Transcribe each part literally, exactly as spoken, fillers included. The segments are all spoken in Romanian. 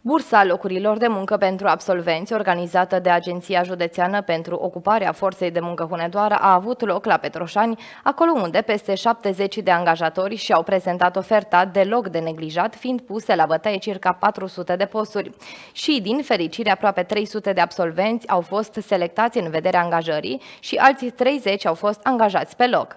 Bursa locurilor de muncă pentru absolvenți, organizată de Agenția Județeană pentru Ocuparea Forței de Muncă Hunedoara, a avut loc la Petroșani, acolo unde peste șaptezeci de angajatori și-au prezentat oferta deloc de neglijat, fiind puse la bătaie circa patru sute de posturi. Și, din fericire, aproape trei sute de absolvenți au fost selectați în vederea angajării și alții treizeci au fost angajați pe loc.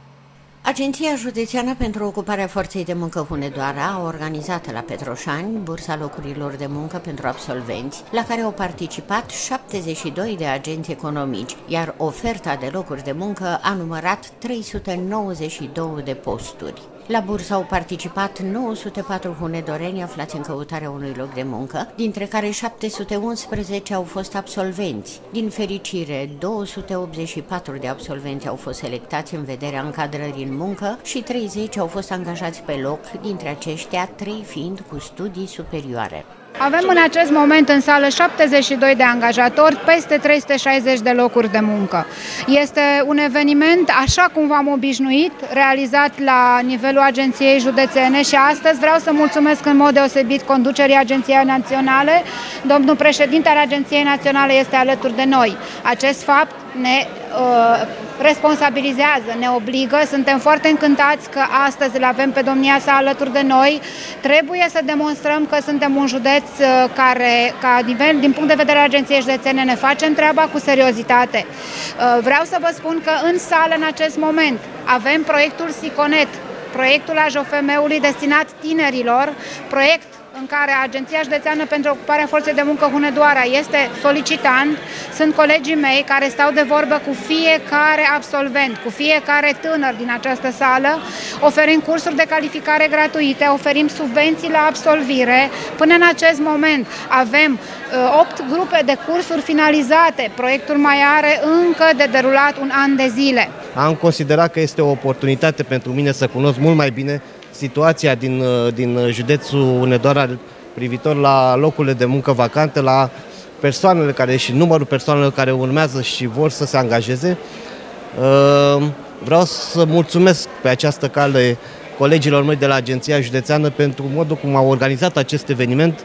Agenția Județeană pentru Ocuparea Forței de Muncă Hunedoara a organizat la Petroșani bursa locurilor de muncă pentru absolvenți, la care au participat șaptezeci și doi de agenți economici, iar oferta de locuri de muncă a numărat trei sute nouăzeci și doi de posturi. La bursă au participat nouă sute patru hunedoreni aflați în căutarea unui loc de muncă, dintre care șapte sute unsprezece au fost absolvenți. Din fericire, două sute optzeci și patru de absolvenți au fost selectați în vederea încadrării în muncă și treizeci au fost angajați pe loc, dintre aceștia trei fiind cu studii superioare. Avem în acest moment în sală șaptezeci și doi de angajatori, peste trei sute șaizeci de locuri de muncă. Este un eveniment, așa cum v-am obișnuit, realizat la nivelul Agenției Județene și astăzi vreau să mulțumesc în mod deosebit conducerii Agenției Naționale. Domnul președinte al Agenției Naționale este alături de noi. Acest fapt ne uh, responsabilizează, ne obligă, suntem foarte încântați că astăzi îl avem pe domnia sa alături de noi. Trebuie să demonstrăm că suntem un județ uh, care, ca nivel, din punct de vedere al Agenției Județene, ne facem treaba cu seriozitate. Uh, vreau să vă spun că în sală, în acest moment, avem proiectul SICONET, proiectul A J O F M-ului destinat tinerilor, proiect în care Agenția Județeană pentru Ocuparea Forței de Muncă Hunedoara este solicitant. Sunt colegii mei care stau de vorbă cu fiecare absolvent, cu fiecare tânăr din această sală, oferim cursuri de calificare gratuite, oferim subvenții la absolvire. Până în acest moment avem opt uh, grupe de cursuri finalizate. Proiectul mai are încă de derulat un an de zile. Am considerat că este o oportunitate pentru mine să cunosc mult mai bine situația din, din județul Hunedoara privitor la locurile de muncă vacante, la persoanele care și numărul persoanelor care urmează și vor să se angajeze. Vreau să mulțumesc pe această cale colegilor mei de la Agenția Județeană pentru modul cum au organizat acest eveniment.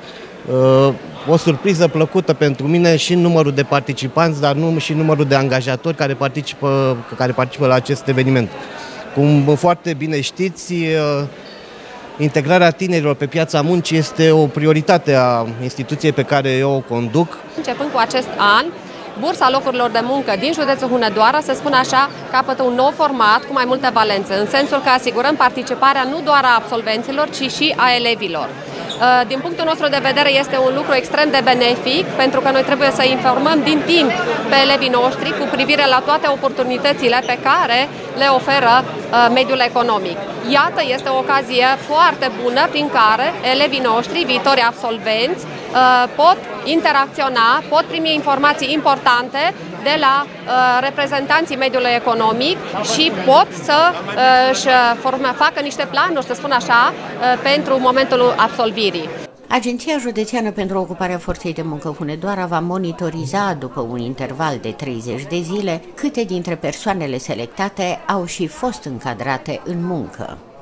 O surpriză plăcută pentru mine și numărul de participanți, dar nu și numărul de angajatori care participă, care participă la acest eveniment. Cum foarte bine știți, integrarea tinerilor pe piața muncii este o prioritate a instituției pe care eu o conduc. Începând cu acest an, bursa locurilor de muncă din județul Hunedoara, să spun așa, capătă un nou format cu mai multe valențe, în sensul că asigurăm participarea nu doar a absolvenților, ci și a elevilor. Din punctul nostru de vedere este un lucru extrem de benefic, pentru că noi trebuie să informăm din timp pe elevii noștri cu privire la toate oportunitățile pe care le oferă mediul economic. Iată, este o ocazie foarte bună prin care elevii noștri, viitori absolvenți, pot interacționa, pot primi informații importante de la uh, reprezentanții mediului economic și pot să își uh, facă niște planuri, să spun așa, uh, pentru momentul absolvirii. Agenția Județeană pentru Ocuparea Forței de Muncă Hunedoara va monitoriza după un interval de treizeci de zile câte dintre persoanele selectate au și fost încadrate în muncă.